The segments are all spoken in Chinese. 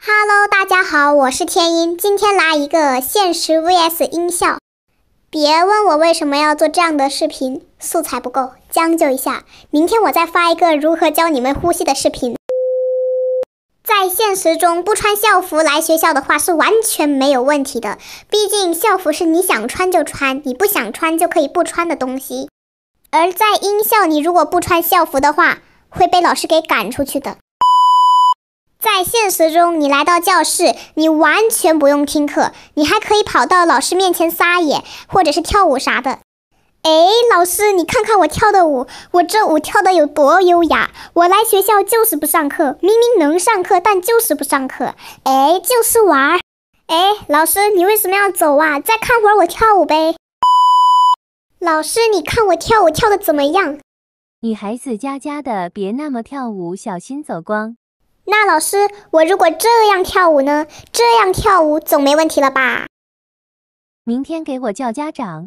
Hello， 大家好，我是天音，今天来一个现实 vs 音效。别问我为什么要做这样的视频，素材不够，将就一下。明天我再发一个如何教你们呼吸的视频。在现实中，不穿校服来学校的话是完全没有问题的，毕竟校服是你想穿就穿，你不想穿就可以不穿的东西。而在音效，你如果不穿校服的话，会被老师给赶出去的。在现实中，你来到教室，你完全不用听课，你还可以跑到老师面前撒野，或者是跳舞啥的。老师，你看看我跳的舞，我这舞跳的有多优雅！我来学校就是不上课，明明能上课，但就是不上课。就是玩。老师，你为什么要走啊？再看会儿我跳舞呗。老师，你看我跳舞跳的怎么样？ 女孩子家家的，别那么跳舞，小心走光。 那老师，我如果这样跳舞呢？这样跳舞总没问题了吧？ 明天给我叫家长。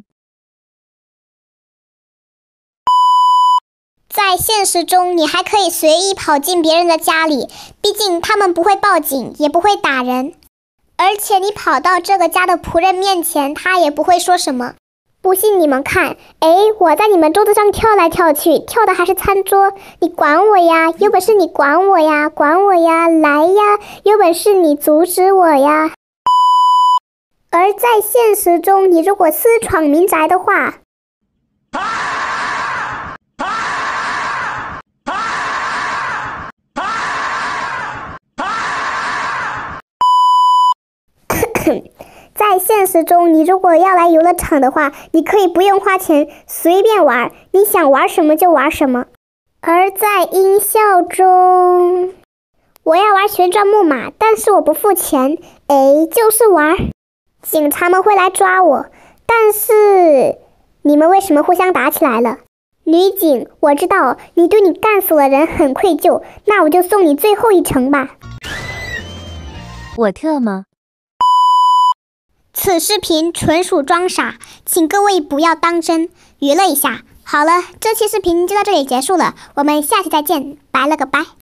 在现实中，你还可以随意跑进别人的家里，毕竟他们不会报警，也不会打人。而且你跑到这个家的仆人面前，他也不会说什么。不信你们看，我在你们桌子上跳来跳去，跳的还是餐桌，你管我呀？有本事你管我呀，管我呀，来呀，有本事你阻止我呀。而在现实中，你如果私闯民宅的话，在现实中，你如果要来游乐场的话，你可以不用花钱，随便玩，你想玩什么就玩什么。而在音效中，我要玩旋转木马，但是我不付钱，就是玩。警察们会来抓我，但是你们为什么互相打起来了？女警，我知道你对你干死了人很愧疚，那我就送你最后一程吧。 我特吗？ 此视频纯属装傻，请各位不要当真，娱乐一下。好了，这期视频就到这里结束了，我们下期再见，拜了个拜。